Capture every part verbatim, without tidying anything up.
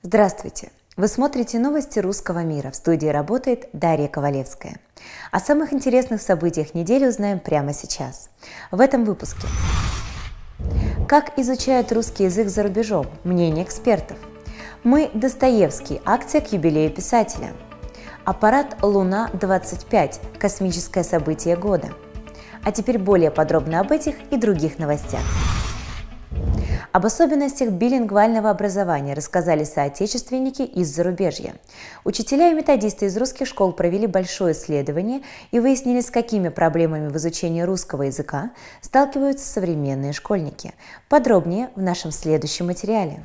Здравствуйте! Вы смотрите новости русского мира. В студии работает Дарья Ковалевская. О самых интересных событиях недели узнаем прямо сейчас. В этом выпуске. Как изучают русский язык за рубежом? Мнение экспертов. Мы Достоевский. Акция к юбилею писателя. Аппарат Луна-двадцать пять. Космическое событие года. А теперь более подробно об этих и других новостях. Об особенностях билингвального образования рассказали соотечественники из зарубежья. Учителя и методисты из русских школ провели большое исследование и выяснили, с какими проблемами в изучении русского языка сталкиваются современные школьники. Подробнее в нашем следующем материале.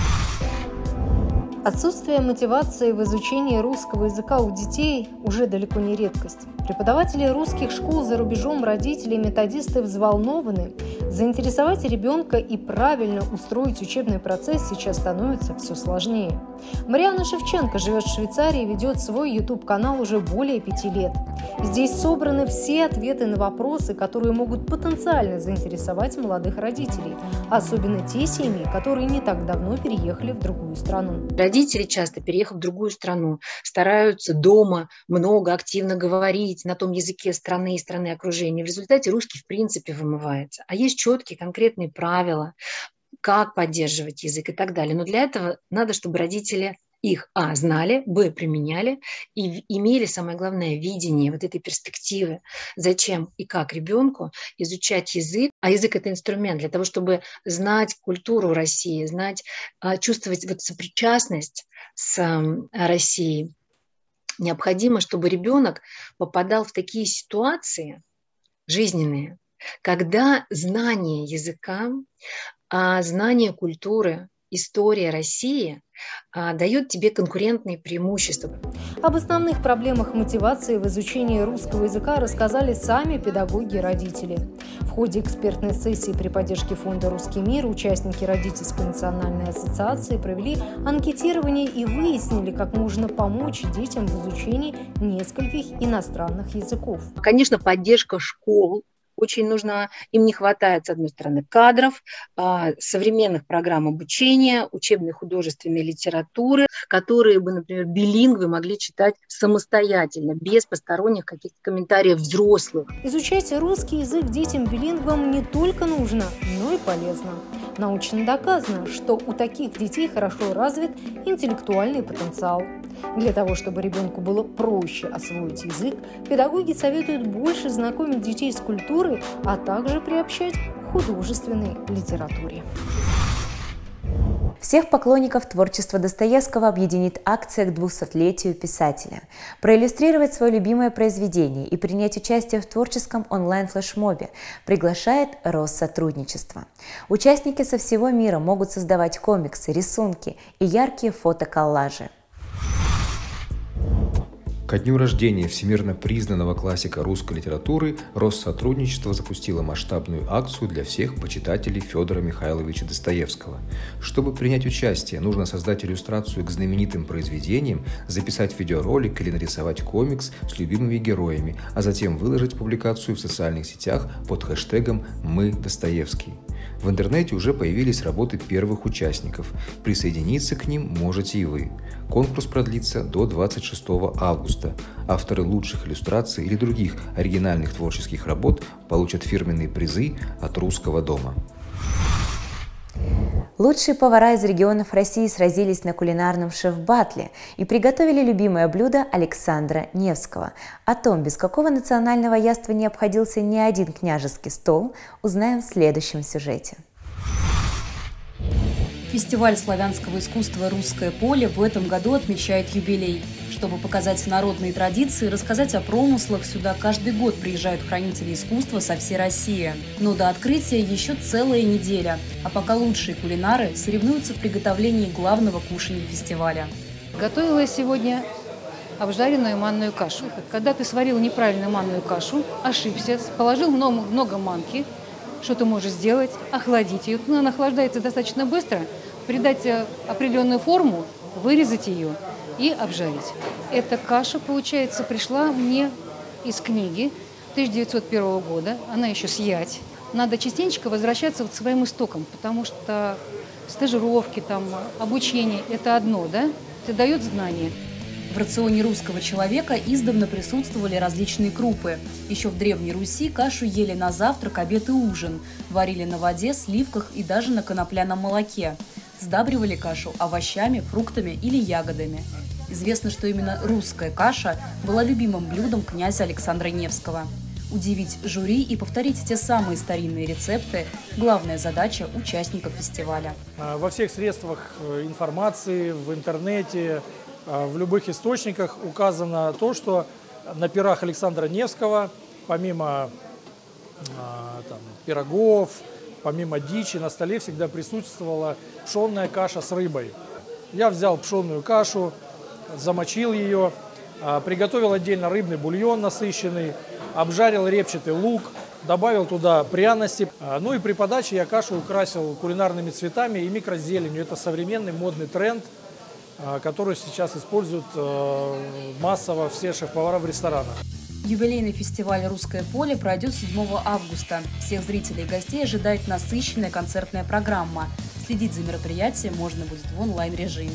Отсутствие мотивации в изучении русского языка у детей уже далеко не редкость. Преподаватели русских школ за рубежом, родители и методисты взволнованы. Заинтересовать ребенка и правильно устроить учебный процесс сейчас становится все сложнее. Марианна Шевченко живет в Швейцарии и ведет свой YouTube-канал уже более пяти лет. Здесь собраны все ответы на вопросы, которые могут потенциально заинтересовать молодых родителей, особенно те семьи, которые не так давно переехали в другую страну. Родители часто, переехав в другую страну, стараются дома много активно говорить на том языке страны и страны окружения. В результате русский в принципе вымывается. А есть четкие конкретные правила, как поддерживать язык и так далее. Но для этого надо, чтобы родители их а. знали, б. применяли и имели, самое главное, видение вот этой перспективы, зачем и как ребенку изучать язык. А язык – это инструмент для того, чтобы знать культуру России, знать, чувствовать вот сопричастность с Россией. Необходимо, чтобы ребенок попадал в такие ситуации жизненные, когда знание языка, знание культуры, история России а, дает тебе конкурентные преимущества. Об основных проблемах мотивации в изучении русского языка рассказали сами педагоги и родители. В ходе экспертной сессии при поддержке фонда «Русский мир» участники Родительской национальной ассоциации провели анкетирование и выяснили, как можно помочь детям в изучении нескольких иностранных языков. Конечно, поддержка школ. Очень нужно, им не хватает, с одной стороны, кадров, современных программ обучения, учебной художественной литературы, которые бы, например, билингвы могли читать самостоятельно, без посторонних каких-то комментариев взрослых. Изучать русский язык детям-билингвам не только нужно, но и полезно. Научно доказано, что у таких детей хорошо развит интеллектуальный потенциал. Для того, чтобы ребенку было проще освоить язык, педагоги советуют больше знакомить детей с культурой, а также приобщать к художественной литературе. Всех поклонников творчества Достоевского объединит акция к двухсотлетию писателя. Проиллюстрировать свое любимое произведение и принять участие в творческом онлайн-флешмобе приглашает Россотрудничество. Участники со всего мира могут создавать комиксы, рисунки и яркие фотоколлажи. Ко дню рождения всемирно признанного классика русской литературы Россотрудничество запустило масштабную акцию для всех почитателей Федора Михайловича Достоевского. Чтобы принять участие, нужно создать иллюстрацию к знаменитым произведениям, записать видеоролик или нарисовать комикс с любимыми героями, а затем выложить публикацию в социальных сетях под хэштегом «Мы Достоевский». В интернете уже появились работы первых участников. Присоединиться к ним можете и вы. Конкурс продлится до двадцать шестого августа. Авторы лучших иллюстраций или других оригинальных творческих работ получат фирменные призы от Русского дома. Лучшие повара из регионов России сразились на кулинарном шеф-баттле и приготовили любимое блюдо Александра Невского. О том, без какого национального яства не обходился ни один княжеский стол, узнаем в следующем сюжете. Фестиваль славянского искусства «Русское поле» в этом году отмечает юбилей. Чтобы показать народные традиции и рассказать о промыслах, сюда каждый год приезжают хранители искусства со всей России. Но до открытия еще целая неделя, а пока лучшие кулинары соревнуются в приготовлении главного кушания фестиваля. Готовила я сегодня обжаренную манную кашу. Когда ты сварил неправильно манную кашу, ошибся, положил много, много манки, что ты можешь сделать? Охладить ее. Она охлаждается достаточно быстро, придать определенную форму, вырезать ее и обжарить. Эта каша, получается, пришла мне из книги тысяча девятьсот первого года. Она еще с ять. Надо частенько возвращаться к своим истокам, потому что стажировки, там, обучение – это одно, да? Это дает знания. В рационе русского человека издавна присутствовали различные крупы. Еще в Древней Руси кашу ели на завтрак, обед и ужин. Варили на воде, сливках и даже на конопляном молоке. Сдабривали кашу овощами, фруктами или ягодами. Известно, что именно русская каша была любимым блюдом князя Александра Невского. Удивить жюри и повторить те самые старинные рецепты – главная задача участников фестиваля. Во всех средствах информации, в интернете, в любых источниках указано то, что на пирах Александра Невского, помимо там, пирогов, помимо дичи, на столе всегда присутствовала пшенная каша с рыбой. Я взял пшенную кашу, замочил ее, приготовил отдельно рыбный бульон насыщенный, обжарил репчатый лук, добавил туда пряности. Ну и при подаче я кашу украсил кулинарными цветами и микрозеленью. Это современный модный тренд, который сейчас используют массово все шеф-повара в ресторанах. Юбилейный фестиваль «Русское поле» пройдет седьмого августа. Всех зрителей и гостей ожидает насыщенная концертная программа. Следить за мероприятием можно будет в онлайн-режиме.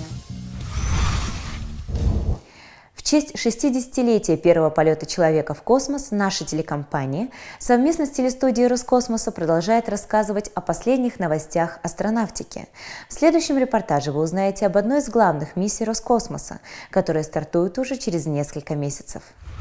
В честь шестидесятилетия первого полета человека в космос наша телекомпания совместно с телестудией Роскосмоса продолжает рассказывать о последних новостях астронавтики. В следующем репортаже вы узнаете об одной из главных миссий Роскосмоса, которая стартует уже через несколько месяцев.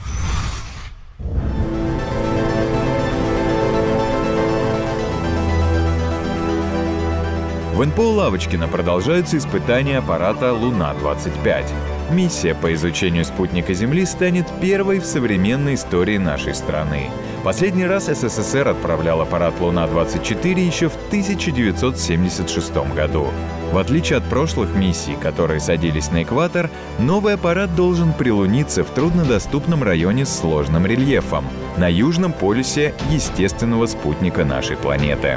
В эн пэ о Лавочкино продолжаются испытания аппарата Луна двадцать пять. Миссия по изучению спутника Земли станет первой в современной истории нашей страны. Последний раз эс эс эс эр отправлял аппарат Луна двадцать четыре еще в тысяча девятьсот семьдесят шестом году. В отличие от прошлых миссий, которые садились на экватор, новый аппарат должен прилуниться в труднодоступном районе с сложным рельефом, на южном полюсе естественного спутника нашей планеты.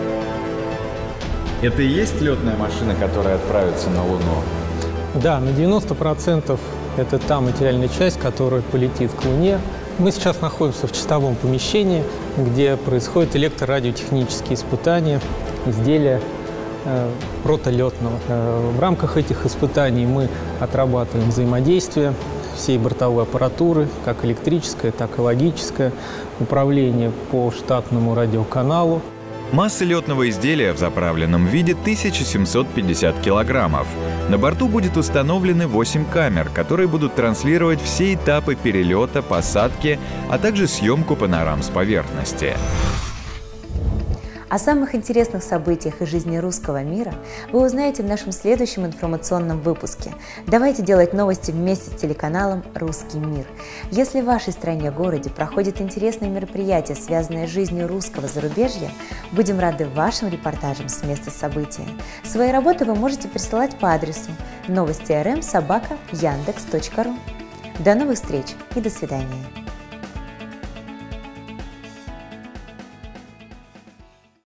Это и есть летная машина, которая отправится на Луну? Да, на девяносто процентов это та материальная часть, которая полетит к Луне. Мы сейчас находимся в чистовом помещении, где происходят электрорадиотехнические испытания изделия э, протолетного. Э, в рамках этих испытаний мы отрабатываем взаимодействие всей бортовой аппаратуры, как электрическое, так и логическое, управление по штатному радиоканалу. Масса летного изделия в заправленном виде тысяча семьсот пятьдесят килограммов. На борту будет установлены восемь камер, которые будут транслировать все этапы перелета, посадки, а также съемку панорам с поверхности. О самых интересных событиях из жизни русского мира вы узнаете в нашем следующем информационном выпуске. Давайте делать новости вместе с телеканалом «Русский мир». Если в вашей стране-городе проходят интересные мероприятия, связанные с жизнью русского зарубежья, будем рады вашим репортажам с места события. Свои работы вы можете присылать по адресу новости эр эм собака яндекс точка ру. До новых встреч и до свидания.